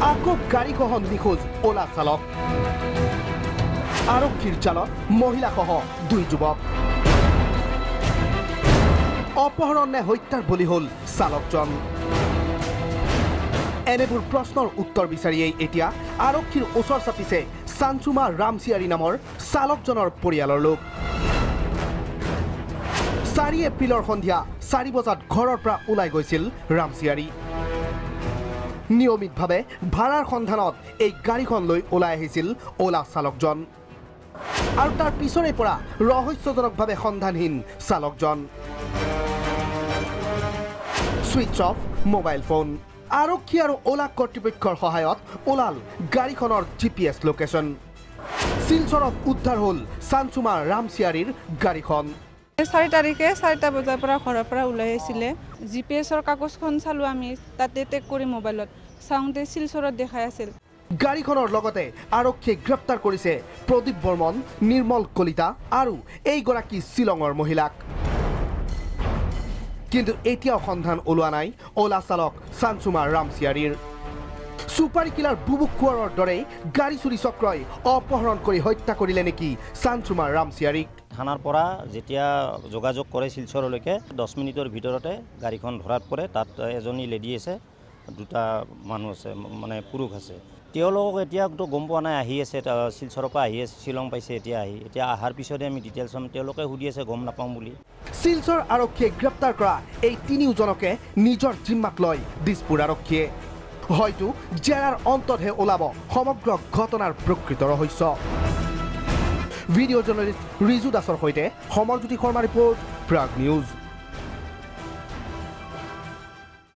আকৌ গাড়ীসহ নিখোজ ওলা চালক আৰক্ষীৰ চালক মহিলাসহ 2 যুৱক অপহৰণ নে হত্যাৰ বলি হ'ল চালকজন এনেবোৰ প্ৰশ্নৰ উত্তৰ বিচাৰিয়েই এতিয়া আৰক্ষীৰ ওচৰ চাপিছে চানচুমা ৰামচিয়াৰী নামৰ চালকজনৰ পৰিয়ালৰ লোক 4 এপ্ৰিলৰ সন্ধিয়া 4 বজাত ঘৰৰ পৰা ওলাই গৈছিল ৰামচিয়াৰী নিয়মিতভাৱে ভাড়াৰ সন্ধানত এই গাড়ীখন লৈ ওলাই আহিছিল ওলা চালকজন আৰু তাৰ পিছৰে পৰা ৰহস্যজনকভাৱে সন্ধানহীন চালকজন সুইচ অফ মোবাইল ফোন আৰক্ষী আৰু ওলা কৰ্তৃপক্ষৰ সহায়ত ওলাল গাড়ীখনৰ GPS লোকেশ্যন শিলচৰত উদ্ধাৰ হ'ল চানচুমা ৰামচিয়াৰীৰ গাড়ীখন 4 তাৰিখে 4টা বজাৰ পৰা ঘৰৰ পৰা ওলাই আহিছিলে GPSৰ কাগজখন চালো আমি তাতে টেক কৰি মোবাইলত চাউতে শিলচৰত দেখাই আছিল গাড়ীখনৰ লগতে আৰক্ষীয়ে গ্ৰেপ্তাৰ কৰিছে প্ৰদীপ বৰ্মন নিৰ্মল কলিতা আৰু এইগৰাকী শিলঙৰ মহিলাক কিন্তু এতিয়াও সন্ধান ওলোৱা নাই ওলা চালক চানচুমা ৰামচিয়াৰীৰ সুপাৰী কিলাৰ বুবুক কোৱাৰৰ দৰে গাড়ী চুৰি চক্ৰই অপহৰণ কৰি হত্যা কৰিলে নেকি চানচুমা ৰামচিয়াৰীক থানাৰ পৰা যেতিয়া যোগাযোগ কৰে শিলচৰলৈকে 10 মিনিটৰ ভিতৰতে গাড়ীখন ধৰাত পৰে তাত এজনী লেডি আছে 2টা মানুহ আছে মানে পুৰুষ আছে তেওঁলোকক এতিয়াতো গম পোৱা নাই আহি আছে শিলচৰৰ পৰা আহি আছে শিলং পাইছে এতিয়া আহাৰ পিছতে আমি ডিটেইলছ তেওঁলোকে সুধি আছে গম নাপাওঁ বুলি শিলচৰ আৰক্ষীয়ে গ্ৰেপ্তাৰ কৰা এই 3জনকে নিজৰ জিম্মাত লয় দিছপুৰ আৰক্ষীয়ে হয়তো জেৰাৰ অন্ততহে ওলাব সমগ্ৰ ঘটনাৰ প্ৰকৃত ৰহস্য ভিডিঅ' জাৰ্নেলিষ্ট ৰিজু দাসৰ সৈতে সমৰজ্যোতি শৰ্মা ৰিপৰ্ট প্ৰাগ নিউজ